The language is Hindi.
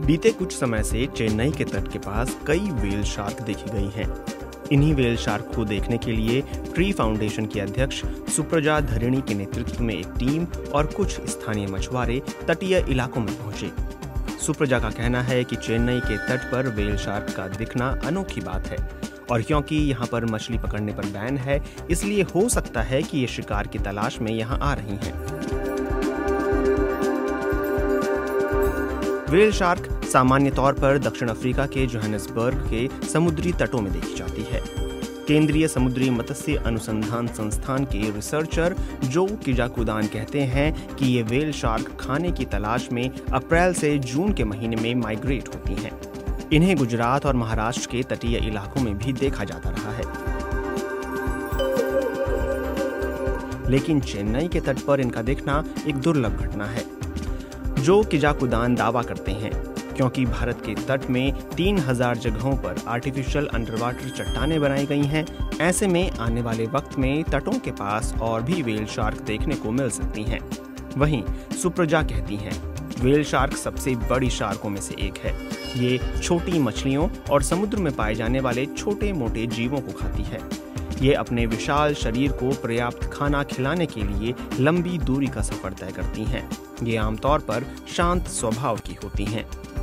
बीते कुछ समय से चेन्नई के तट के पास कई व्हेल शार्क देखी गई हैं। इन्हीं व्हेल शार्क को देखने के लिए ट्री फाउंडेशन के अध्यक्ष सुप्रजा धरिणी के नेतृत्व में एक टीम और कुछ स्थानीय मछुआरे तटीय इलाकों में पहुंचे। सुप्रजा का कहना है कि चेन्नई के तट पर व्हेल शार्क का दिखना अनोखी बात है और क्योंकि यहाँ पर मछली पकड़ने पर बैन है, इसलिए हो सकता है कि ये शिकार की तलाश में यहाँ आ रही हैं। व्हेल शार्क सामान्य तौर पर दक्षिण अफ्रीका के जोहानिसबर्ग के समुद्री तटों में देखी जाती है। केंद्रीय समुद्री मत्स्य अनुसंधान संस्थान के रिसर्चर जो किजाकुदान कहते हैं कि ये व्हेल शार्क खाने की तलाश में अप्रैल से जून के महीने में माइग्रेट होती हैं। इन्हें गुजरात और महाराष्ट्र के तटीय इलाकों में भी देखा जाता रहा है, लेकिन चेन्नई के तट पर इनका दिखना एक दुर्लभ घटना है। जो किजाकुदान दावा करते हैं क्योंकि भारत के तट में 3000 जगहों पर आर्टिफिशियल अंडरवाटर चट्टानें बनाई गई हैं, ऐसे में आने वाले वक्त में तटों के पास और भी व्हेल शार्क देखने को मिल सकती हैं। वहीं सुप्रजा कहती हैं, व्हेल शार्क सबसे बड़ी शार्कों में से एक है। ये छोटी मछलियों और समुद्र में पाए जाने वाले छोटे मोटे जीवों को खाती है। ये अपने विशाल शरीर को पर्याप्त खाना खिलाने के लिए लंबी दूरी का सफर तय करती हैं। ये आमतौर पर शांत स्वभाव की होती हैं।